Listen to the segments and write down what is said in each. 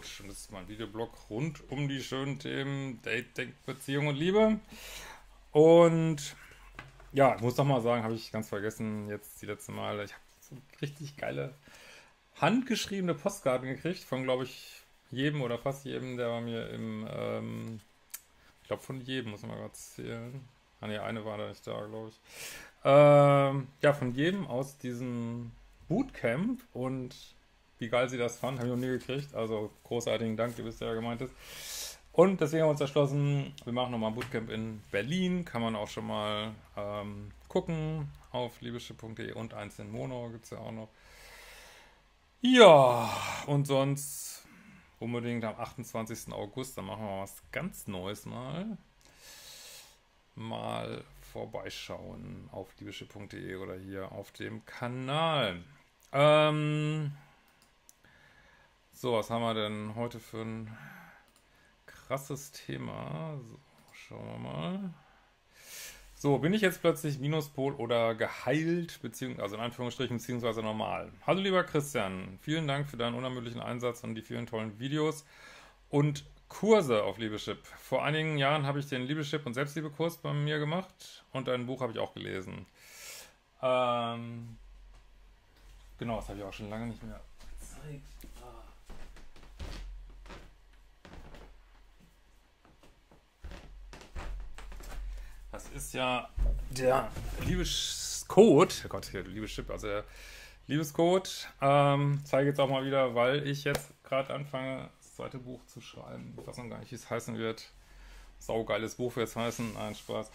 Coach und das ist mein Videoblog rund um die schönen Themen Dating, Beziehung und Liebe. Und ja, ich muss noch mal sagen, habe ich ganz vergessen, jetzt die letzten Male, ich habe so richtig geile handgeschriebene Postkarten gekriegt von, glaube ich, jedem oder fast jedem, der bei mir ich glaube von jedem, muss man mal gerade zählen. Ah ne, eine war da nicht da, glaube ich. Ja, von jedem aus diesem Bootcamp und wie geil sie das fanden, habe ich noch nie gekriegt. Also großartigen Dank, ihr wisst ja, wer gemeint ist. Und deswegen haben wir uns entschlossen, wir machen nochmal ein Bootcamp in Berlin. Kann man auch schon mal gucken auf liebeschip.de und eins in Monau gibt es ja auch noch. Ja, und sonst unbedingt am 28. August, dann machen wir was ganz Neues mal vorbeischauen auf liebeschip.de oder hier auf dem Kanal. Ähm, so, was haben wir denn heute für ein krasses Thema? So, schauen wir mal. So, bin ich jetzt plötzlich Minuspol oder geheilt, beziehungsweise, also in Anführungsstrichen, beziehungsweise normal? Hallo lieber Christian, vielen Dank für deinen unermüdlichen Einsatz und die vielen tollen Videos und Kurse auf Liebeschip. Vor einigen Jahren habe ich den Liebeschip- und Selbstliebekurs bei mir gemacht und dein Buch habe ich auch gelesen. Ähm, genau, das habe ich auch schon lange nicht mehr gezeigt. Das ist ja der Liebescode, oh Gott, hier, Liebeschip, also der Liebescode. Zeige jetzt auch mal wieder, weil ich jetzt gerade anfange, das zweite Buch zu schreiben. Ich weiß noch gar nicht, wie es heißen wird. Saugeiles Buch wird es heißen. Nein, Spaß.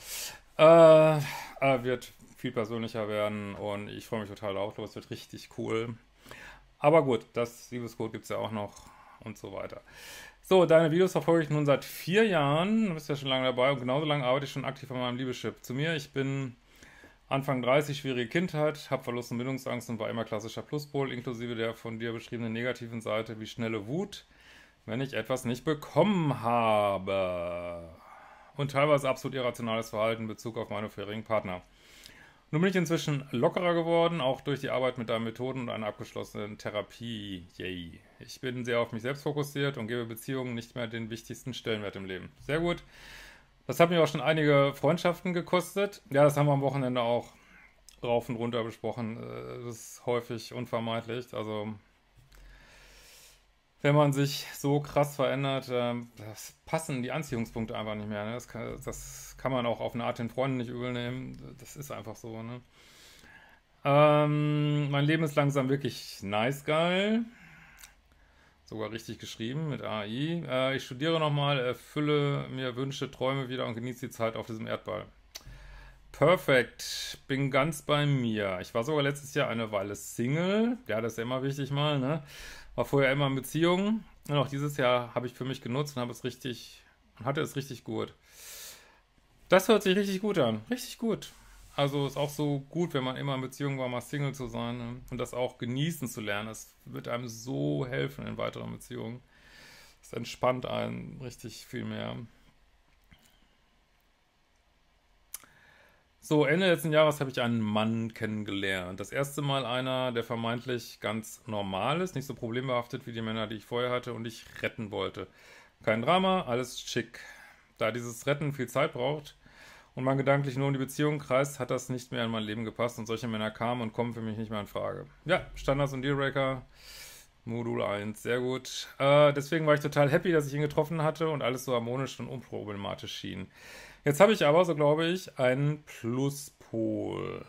Wird viel persönlicher werden und ich freue mich total drauf. Ich glaube, es wird richtig cool. Aber gut, das Liebescode gibt es ja auch noch und so weiter. So, deine Videos verfolge ich nun seit 4 Jahren. Du bist ja schon lange dabei und genauso lange arbeite ich schon aktiv an meinem Liebeschip. Zu mir, ich bin Anfang 30, schwierige Kindheit, habe Verlust und Bindungsangst und war immer klassischer Pluspol, inklusive der von dir beschriebenen negativen Seite wie schnelle Wut, wenn ich etwas nicht bekommen habe. Und teilweise absolut irrationales Verhalten in Bezug auf meine vorherigen Partner. Nun bin ich inzwischen lockerer geworden, auch durch die Arbeit mit deinen Methoden und einer abgeschlossenen Therapie. Yay. Ich bin sehr auf mich selbst fokussiert und gebe Beziehungen nicht mehr den wichtigsten Stellenwert im Leben. Sehr gut. Das hat mir auch schon einige Freundschaften gekostet. Ja, das haben wir am Wochenende auch rauf und runter besprochen. Das ist häufig unvermeidlich. Also, wenn man sich so krass verändert, das passen die Anziehungspunkte einfach nicht mehr. Ne? Das kann man auch auf eine Art den Freunden nicht übel nehmen. Das ist einfach so. Ne? Mein Leben ist langsam wirklich nice geil. Sogar richtig geschrieben mit AI. Ich studiere nochmal, erfülle mir Wünsche, Träume wieder und genieße die Zeit auf diesem Erdball. Perfekt. Bin ganz bei mir. Ich war sogar letztes Jahr eine Weile Single. Ja, das ist ja immer wichtig mal, ne? War vorher immer in Beziehung. Und auch dieses Jahr habe ich für mich genutzt und hatte es richtig gut. Das hört sich richtig gut an. Richtig gut. Also ist auch so gut, wenn man immer in Beziehung war, mal Single zu sein, ne? Und das auch genießen zu lernen. Das wird einem so helfen in weiteren Beziehungen. Es entspannt einen richtig viel mehr. So, Ende letzten Jahres habe ich einen Mann kennengelernt. Das erste Mal einer, der vermeintlich ganz normal ist, nicht so problembehaftet wie die Männer, die ich vorher hatte und ich retten wollte. Kein Drama, alles schick. Da dieses Retten viel Zeit braucht und man gedanklich nur um die Beziehung kreist, hat das nicht mehr in mein Leben gepasst und solche Männer kamen und kommen für mich nicht mehr in Frage. Ja, Standards und Dealbreaker, Modul 1, sehr gut. Deswegen war ich total happy, dass ich ihn getroffen hatte und alles so harmonisch und unproblematisch schien. Jetzt habe ich aber, so glaube ich, einen Pluspol.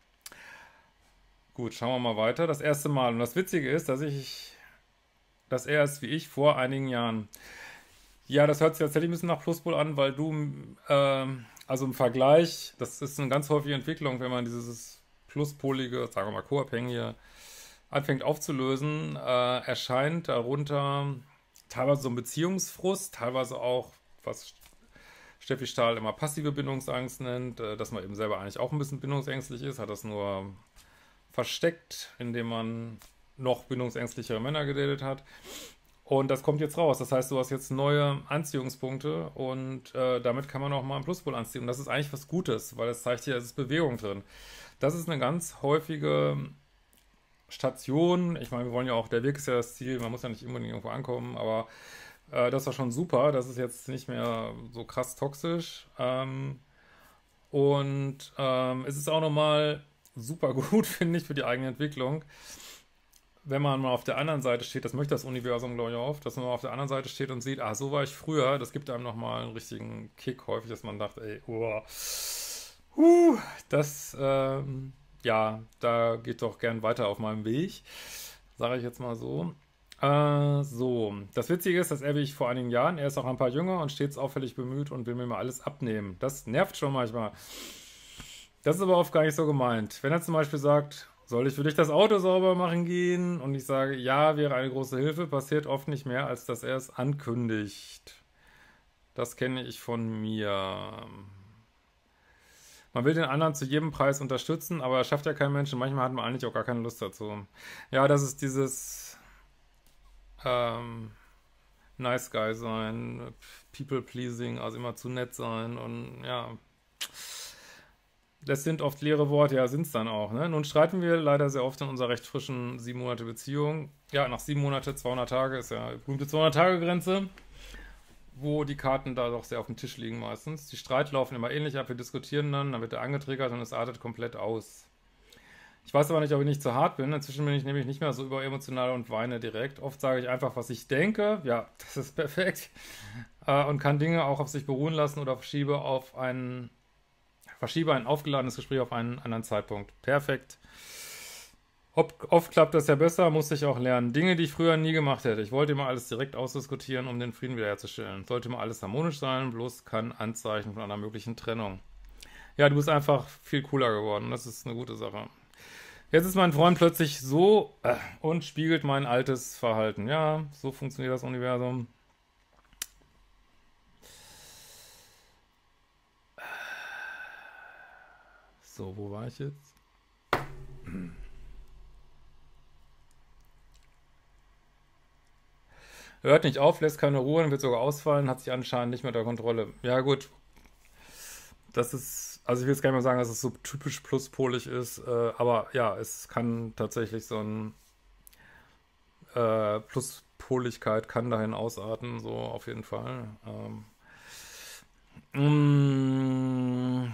Gut, schauen wir mal weiter. Das erste Mal. Und das Witzige ist, dass er ist wie ich vor einigen Jahren. Ja, das hört sich tatsächlich ein bisschen nach Pluspol an, weil also im Vergleich, das ist eine ganz häufige Entwicklung, wenn man dieses Pluspolige, sagen wir mal Co-Abhängige, anfängt aufzulösen, erscheint darunter teilweise so ein Beziehungsfrust, teilweise auch, was Steffi Stahl immer passive Bindungsangst nennt, dass man eben selber eigentlich auch ein bisschen bindungsängstlich ist, hat das nur versteckt, indem man noch bindungsängstlichere Männer gedatet hat. Und das kommt jetzt raus. Das heißt, du hast jetzt neue Anziehungspunkte und damit kann man auch mal einen Pluspol anziehen. Und das ist eigentlich was Gutes, weil es zeigt dir, es ist Bewegung drin. Das ist eine ganz häufige Station. Ich meine, wir wollen ja auch, der Weg ist ja das Ziel, man muss ja nicht unbedingt irgendwo ankommen, aber das war schon super. Das ist jetzt nicht mehr so krass toxisch. Es ist auch nochmal super gut, finde ich, für die eigene Entwicklung, wenn man mal auf der anderen Seite steht, das möchte das Universum, glaube ich, auch, dass man mal auf der anderen Seite steht und sieht, so war ich früher, das gibt einem nochmal einen richtigen Kick häufig, dass man dachte, ey, das, ja, da geht doch gern weiter auf meinem Weg, sage ich jetzt mal so. So, das Witzige ist, dass er wie ich vor einigen Jahren, er ist auch ein paar jünger und stets auffällig bemüht und will mir mal alles abnehmen. Das nervt schon manchmal. Das ist aber oft gar nicht so gemeint. Wenn er zum Beispiel sagt, soll ich für dich das Auto sauber machen gehen? Und ich sage, ja, wäre eine große Hilfe, passiert oft nicht mehr, als dass er es ankündigt. Das kenne ich von mir. Man will den anderen zu jedem Preis unterstützen, aber das schafft ja kein Mensch und manchmal hat man eigentlich auch gar keine Lust dazu. Ja, das ist dieses ähm, Nice Guy sein, People Pleasing, also immer zu nett sein und ja. Das sind oft leere Worte, ja, sind es dann auch. Ne? Nun streiten wir leider sehr oft in unserer recht frischen 7 Monate Beziehung. Ja, nach 7 Monate, 200 Tage ist ja die berühmte 200-Tage-Grenze, wo die Karten da doch sehr auf dem Tisch liegen meistens. Die Streit laufen immer ähnlich ab, wir diskutieren dann wird er angetriggert und es artet komplett aus. Ich weiß aber nicht, ob ich nicht zu hart bin. Inzwischen bin ich nämlich nicht mehr so überemotional und weine direkt. Oft sage ich einfach, was ich denke. Ja, das ist perfekt. Und kann Dinge auch auf sich beruhen lassen oder verschiebe ein aufgeladenes Gespräch auf einen anderen Zeitpunkt. Perfekt. Oft klappt das ja besser, musste ich auch lernen. Dinge, die ich früher nie gemacht hätte. Ich wollte immer alles direkt ausdiskutieren, um den Frieden wiederherzustellen. Sollte immer alles harmonisch sein, bloß kein Anzeichen von einer möglichen Trennung. Ja, du bist einfach viel cooler geworden. Das ist eine gute Sache. Jetzt ist mein Freund plötzlich so und spiegelt mein altes Verhalten. Ja, so funktioniert das Universum. So, wo war ich jetzt? Hört nicht auf, lässt keine Ruhe und wird sogar ausfallen, hat sich anscheinend nicht mehr unter Kontrolle. Ja, gut. Das ist, also ich will jetzt gar nicht mal sagen, dass es so typisch pluspolig ist, aber ja, es kann tatsächlich so ein Pluspoligkeit kann dahin ausarten, so auf jeden Fall. Mm,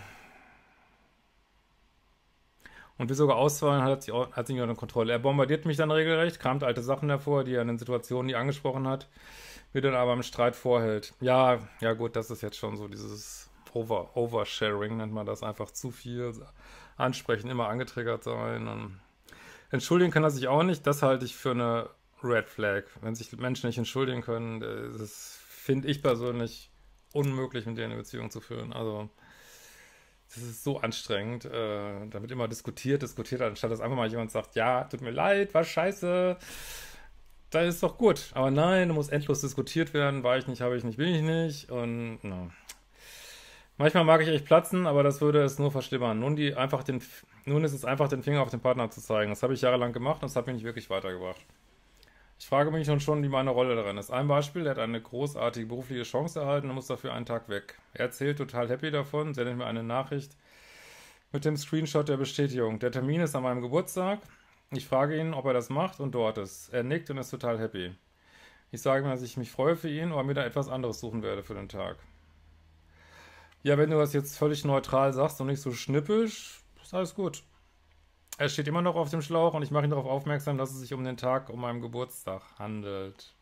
und wie sogar ausfallen, hat sich nicht unter Kontrolle. Er bombardiert mich dann regelrecht, kramt alte Sachen hervor, die er in den Situationen nie angesprochen hat, mir dann aber im Streit vorhält. Ja, ja gut, das ist jetzt schon so dieses Oversharing, nennt man das, einfach zu viel ansprechen, immer angetriggert sein. Und entschuldigen kann er sich auch nicht, das halte ich für eine Red Flag. Wenn sich Menschen nicht entschuldigen können, das finde ich persönlich unmöglich, mit denen eine Beziehung zu führen. Also das ist so anstrengend. Da wird immer diskutiert, anstatt dass einfach mal jemand sagt, ja, tut mir leid, war scheiße. Dann ist doch gut. Aber nein, da muss endlos diskutiert werden. War ich nicht, habe ich nicht, bin ich nicht. Und no. Manchmal mag ich echt platzen, aber das würde es nur verschlimmern. Nun ist es einfach, den Finger auf den Partner zu zeigen. Das habe ich jahrelang gemacht und das hat mich nicht wirklich weitergebracht. Ich frage mich nun schon, wie meine Rolle darin ist. Ein Beispiel, er hat eine großartige berufliche Chance erhalten und muss dafür einen Tag weg. Er erzählt total happy davon, sendet mir eine Nachricht mit dem Screenshot der Bestätigung. Der Termin ist an meinem Geburtstag. Ich frage ihn, ob er das macht und dort ist. Er nickt und ist total happy. Ich sage ihm, dass ich mich freue für ihn, aber mir da etwas anderes suchen werde für den Tag. Ja, wenn du das jetzt völlig neutral sagst und nicht so schnippisch, ist alles gut. Er steht immer noch auf dem Schlauch und ich mache ihn darauf aufmerksam, dass es sich um den Tag um meinen Geburtstag handelt.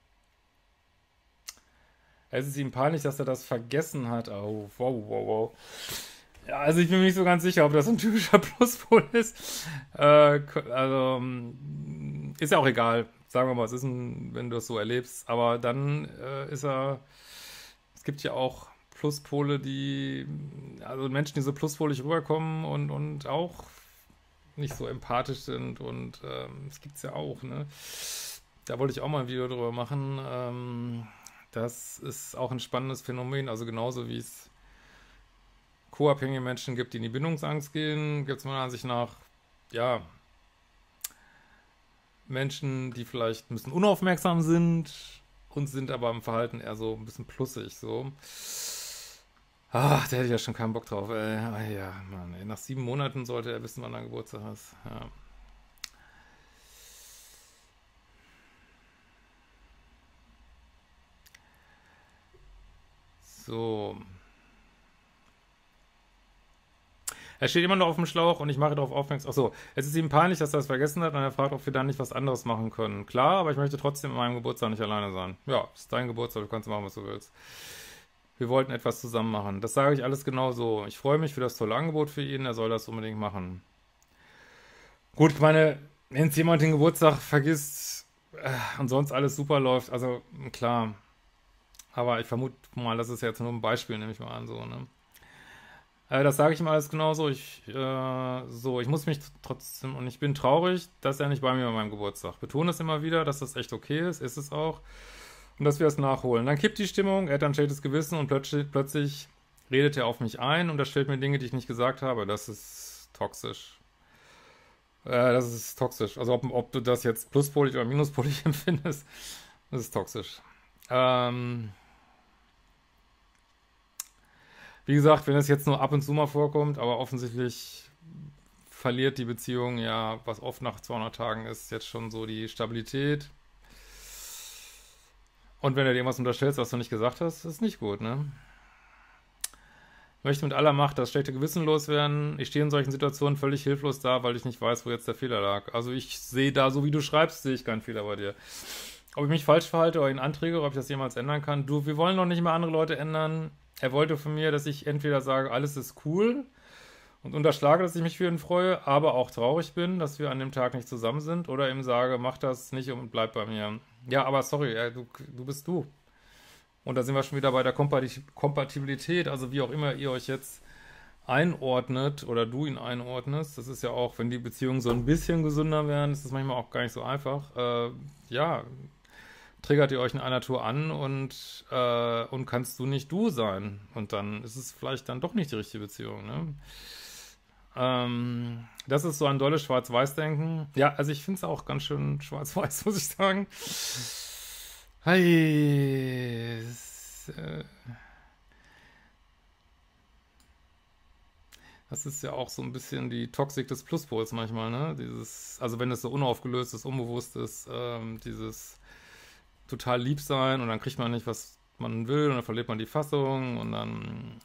Es ist ihm peinlich, dass er das vergessen hat. Oh, wow. Ja, also ich bin mir nicht so ganz sicher, ob das ein typischer Pluspol ist. Ist ja auch egal. Sagen wir mal, es ist wenn du es so erlebst. Aber dann es gibt ja auch Pluspole, also Menschen, die so pluspolig rüberkommen und auch nicht so empathisch sind und das gibt's ja auch, ne? Da wollte ich auch mal ein Video drüber machen. Das ist auch ein spannendes Phänomen, also genauso wie es co-abhängige Menschen gibt, die in die Bindungsangst gehen, gibt es meiner Ansicht nach, ja, Menschen, die vielleicht ein bisschen unaufmerksam sind und sind aber im Verhalten eher so ein bisschen plussig, so. Ach, da hätte ich ja schon keinen Bock drauf, ey. Ah, ja, Mann, ey. Nach 7 Monaten sollte er wissen, wann er Geburtstag hat. Ja. So. Er steht immer noch auf dem Schlauch und ich mache darauf aufmerksam. Achso, es ist ihm peinlich, dass er das vergessen hat und er fragt, ob wir dann nicht was anderes machen können. Klar, aber ich möchte trotzdem an meinem Geburtstag nicht alleine sein. Ja, ist dein Geburtstag, du kannst machen, was du willst. Wir wollten etwas zusammen machen. Das sage ich alles genau so. Ich freue mich für das tolle Angebot für ihn, er soll das unbedingt machen. Gut, ich meine, wenn jetzt jemand den Geburtstag vergisst und sonst alles super läuft, also klar. Aber ich vermute mal, das ist jetzt nur ein Beispiel, nehme ich mal an, so, ne? Das sage ich ihm alles genauso. Ich muss mich trotzdem, und ich bin traurig, dass er nicht bei mir bei meinem Geburtstag. Betone es immer wieder, dass das echt okay ist es auch. Und dass wir es nachholen. Dann kippt die Stimmung, er hat ein schlechtes Gewissen und plötzlich redet er auf mich ein und er stellt mir Dinge, die ich nicht gesagt habe. Das ist toxisch. Das ist toxisch. Also ob du das jetzt pluspolig oder minuspolig empfindest, das ist toxisch. Wie gesagt, wenn es jetzt nur ab und zu mal vorkommt, aber offensichtlich verliert die Beziehung ja, was oft nach 200 Tagen ist, jetzt schon so die Stabilität. Und wenn du dir irgendwas unterstellst, was du nicht gesagt hast, ist nicht gut, ne? Ich möchte mit aller Macht das schlechte Gewissen loswerden. Ich stehe in solchen Situationen völlig hilflos da, weil ich nicht weiß, wo jetzt der Fehler lag. Also ich sehe da, so wie du schreibst, sehe ich keinen Fehler bei dir. Ob ich mich falsch verhalte oder ihn anträge, oder ob ich das jemals ändern kann. Du, wir wollen doch nicht mehr andere Leute ändern. Er wollte von mir, dass ich entweder sage, alles ist cool und unterschlage, dass ich mich für ihn freue, aber auch traurig bin, dass wir an dem Tag nicht zusammen sind, oder ihm sage, mach das nicht und bleib bei mir. Ja, aber sorry, du bist du. Und da sind wir schon wieder bei der Kompatibilität, also wie auch immer ihr euch jetzt einordnet oder du ihn einordnest. Das ist ja auch, wenn die Beziehungen so ein bisschen gesünder werden, ist das manchmal auch gar nicht so einfach. Ja, triggert ihr euch in einer Tour an und kannst du nicht du sein. Und dann ist es vielleicht dann doch nicht die richtige Beziehung, ne? Das ist so ein dolles Schwarz-Weiß-Denken. Ja, also ich finde es auch ganz schön schwarz-weiß, muss ich sagen. Hey, das ist ja auch so ein bisschen die Toxik des Pluspols manchmal, ne? Also wenn es so unaufgelöst ist, unbewusst ist, dieses total lieb sein und dann kriegt man nicht, was man will und dann verliert man die Fassung und dann,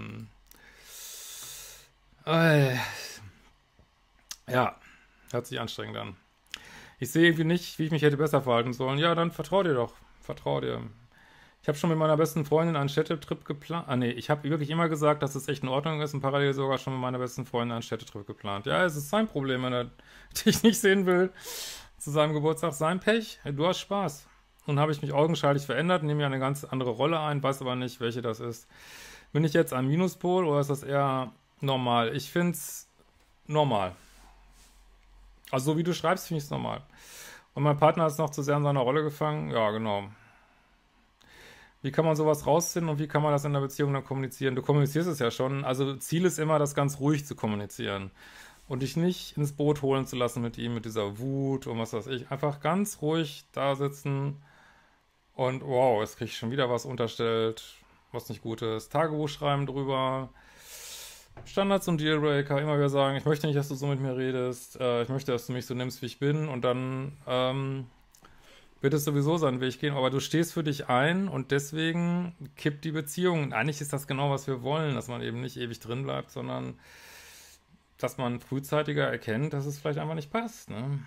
ja, hört sich anstrengend an. Ich sehe irgendwie nicht, wie ich mich hätte besser verhalten sollen. Ja, dann vertrau dir doch. Vertrau dir. Ich habe schon mit meiner besten Freundin einen Städtetrip geplant. Nee, ich habe wirklich immer gesagt, dass es echt in Ordnung ist und parallel sogar schon mit meiner besten Freundin einen Städtetrip geplant. Ja, es ist sein Problem, wenn er dich nicht sehen will. Zu seinem Geburtstag sein Pech. Du hast Spaß. Nun habe ich mich augenscheinlich verändert, nehme ja eine ganz andere Rolle ein, weiß aber nicht, welche das ist. Bin ich jetzt ein Minuspol oder ist das eher normal? Ich finde es normal. Also so wie du schreibst, finde ich es normal. Und mein Partner ist noch zu sehr in seiner Rolle gefangen. Ja, genau. Wie kann man sowas rausfinden und wie kann man das in der Beziehung dann kommunizieren? Du kommunizierst es ja schon. Also Ziel ist immer, das ganz ruhig zu kommunizieren. Und dich nicht ins Boot holen zu lassen mit ihm, mit dieser Wut und was weiß ich. Einfach ganz ruhig da sitzen und wow, jetzt krieg ich schon wieder was unterstellt, was nicht gut ist. Tagebuch schreiben drüber. Standards und Dealbreaker, immer wieder sagen, ich möchte nicht, dass du so mit mir redest, ich möchte, dass du mich so nimmst, wie ich bin und dann wird es sowieso seinen Weg gehen, aber du stehst für dich ein und deswegen kippt die Beziehung. Und eigentlich ist das genau, was wir wollen, dass man eben nicht ewig drin bleibt, sondern dass man frühzeitiger erkennt, dass es vielleicht einfach nicht passt, ne?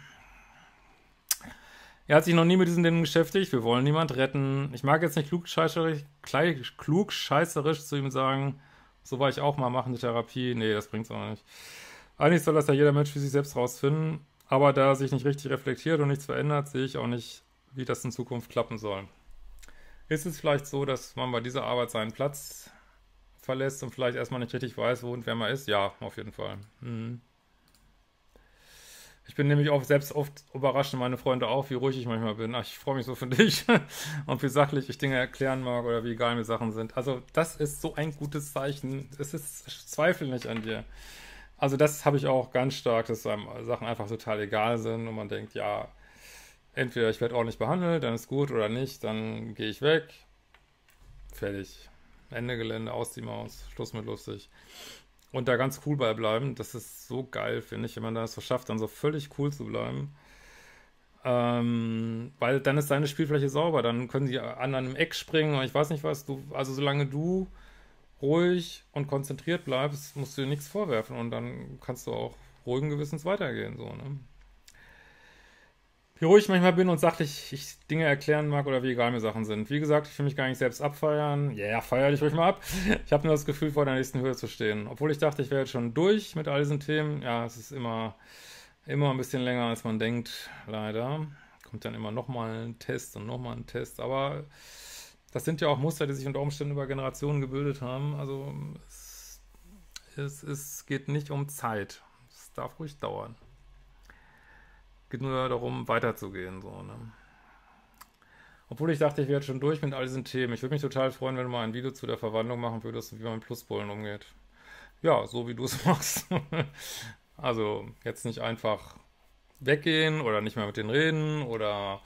Er hat sich noch nie mit diesen Dingen beschäftigt, wir wollen niemand retten. Ich mag jetzt nicht klugscheißerisch zu ihm sagen, so war ich auch mal, machen eine Therapie. Nee, das bringt's auch nicht. Eigentlich soll das ja jeder Mensch für sich selbst rausfinden, aber da er sich nicht richtig reflektiert und nichts verändert, sehe ich auch nicht, wie das in Zukunft klappen soll. Ist es vielleicht so, dass man bei dieser Arbeit seinen Platz verlässt und vielleicht erstmal nicht richtig weiß, wo und wer man ist? Ja, auf jeden Fall. Ich bin nämlich auch selbst oft überrascht, meine Freunde auch, wie ruhig ich manchmal bin. Ach, ich freue mich so für dich und wie sachlich ich Dinge erklären mag oder wie egal mir Sachen sind. Also das ist so ein gutes Zeichen. Es ist Zweifel nicht an dir. Also das habe ich auch ganz stark, dass einem Sachen einfach total egal sind und man denkt, ja, entweder ich werde ordentlich behandelt, dann ist gut oder nicht, dann gehe ich weg. Fertig. Ende Gelände, aus die Maus, Schluss mit lustig. Und da ganz cool bei bleiben, das ist so geil, finde ich, wenn man das so schafft, dann so völlig cool zu bleiben. Weil dann ist deine Spielfläche sauber, dann können die anderen im Eck springen und ich weiß nicht was, also solange du ruhig und konzentriert bleibst, musst du dir nichts vorwerfen und dann kannst du auch ruhigen Gewissens weitergehen, so, ne? Wie ruhig ich manchmal bin und sachlich ich Dinge erklären mag oder wie egal mir Sachen sind. Wie gesagt, ich will mich gar nicht selbst abfeiern. Ja, yeah, feier dich ruhig mal ab. Ich habe nur das Gefühl, vor der nächsten Höhe zu stehen. Obwohl ich dachte, ich wäre jetzt schon durch mit all diesen Themen. Ja, es ist immer ein bisschen länger, als man denkt, leider. Kommt dann immer nochmal ein Test und nochmal ein Test. Aber das sind ja auch Muster, die sich unter Umständen über Generationen gebildet haben. Also es geht nicht um Zeit. Es darf ruhig dauern. Es geht nur darum, weiterzugehen. So, ne? Obwohl ich dachte, ich wäre jetzt schon durch mit all diesen Themen. Ich würde mich total freuen, wenn du mal ein Video zu der Verwandlung machen würdest, wie man mit Pluspolen umgeht. Ja, so wie du es machst. Also jetzt nicht einfach weggehen oder nicht mehr mit denen reden oder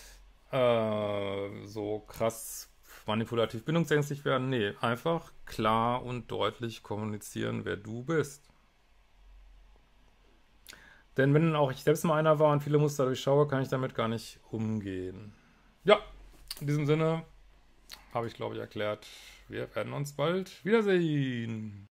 so krass manipulativ bindungsängstlich werden. Nee, einfach klar und deutlich kommunizieren, wer du bist. Denn wenn auch ich selbst mal einer war und viele Muster durchschaue, kann ich damit gar nicht umgehen. Ja, in diesem Sinne habe ich, glaube ich, erklärt, wir werden uns bald wiedersehen.